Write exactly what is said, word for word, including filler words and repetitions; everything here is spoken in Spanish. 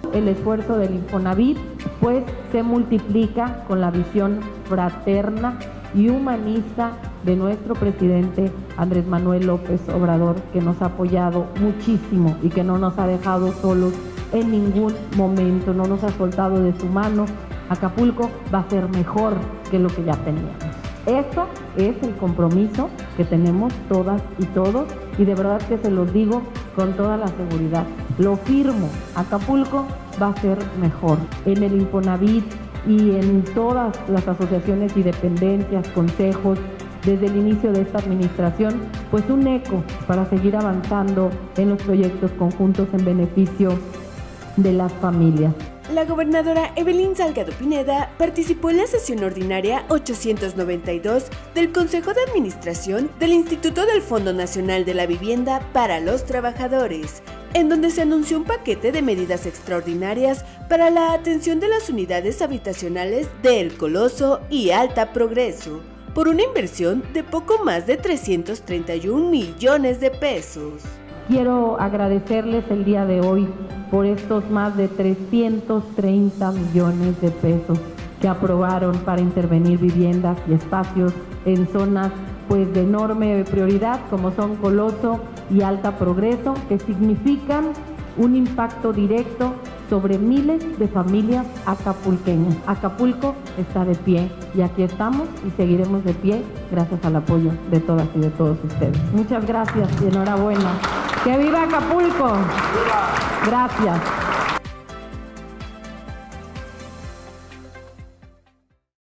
El esfuerzo del Infonavit pues se multiplica con la visión fraterna y humanista de nuestro presidente Andrés Manuel López Obrador, que nos ha apoyado muchísimo y que no nos ha dejado solos en ningún momento, no nos ha soltado de su mano. Acapulco va a ser mejor que lo que ya teníamos. Eso es el compromiso que tenemos todas y todos, y de verdad que se los digo con toda la seguridad. Lo firmo, Acapulco va a ser mejor. En el Infonavit y en todas las asociaciones y dependencias, consejos, desde el inicio de esta administración, pues un eco para seguir avanzando en los proyectos conjuntos en beneficio de las familias. La gobernadora Evelyn Salgado Pineda participó en la sesión ordinaria ochocientos noventa y dos del Consejo de Administración del Instituto del Fondo Nacional de la Vivienda para los Trabajadores, en donde se anunció un paquete de medidas extraordinarias para la atención de las unidades habitacionales de El Coloso y Alta Progreso, por una inversión de poco más de trescientos treinta y un millones de pesos. Quiero agradecerles el día de hoy por estos más de trescientos treinta millones de pesos que aprobaron para intervenir viviendas y espacios en zonas pues de enorme prioridad como son Coloso y Alta Progreso, que significan un impacto directo sobre miles de familias acapulqueñas. Acapulco está de pie y aquí estamos y seguiremos de pie gracias al apoyo de todas y de todos ustedes. Muchas gracias y enhorabuena. ¡Que viva Acapulco! ¡Viva! Gracias.